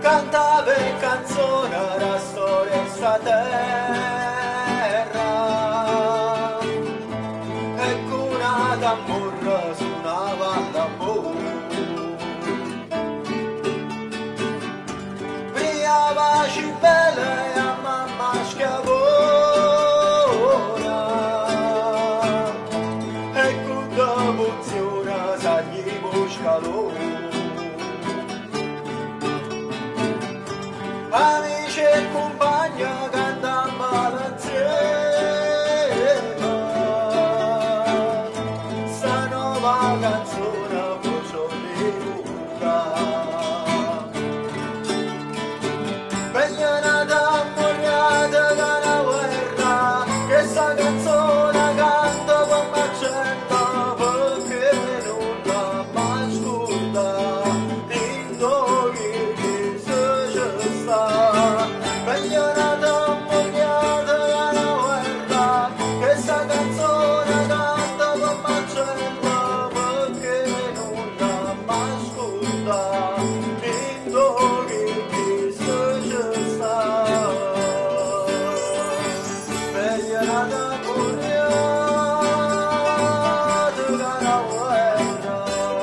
cantava canzone la storia sta terra e con una tamburra suonava il tamburo via pace bella e a mamma schiavona e con devozione salivo scalone. Amici e compagni cantammo insieme sta nuova canzone voce ricordare veglianata ammogliata da una guerra che sta canzone canta con m'accetta perché non la mai ascolta in dove che se c'è sta veglianata ammogliata da una guerra che sta canzone canta con m'accetta perché non la mai ascolta in dove che se c'è sta veglianata ammogliata da una guerra.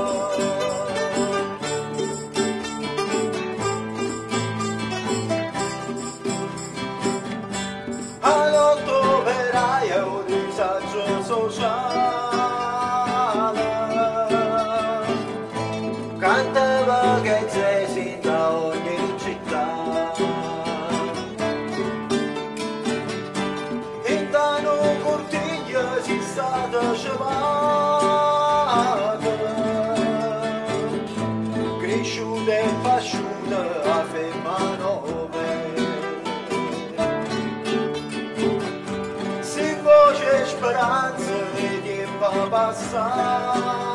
All'ottoveraio disagio sociale cantava che c'è sin da ogni città in tano cortiglio si stata scevata cresciuta e fasciuta a femmanove si voce speranza e tempo passato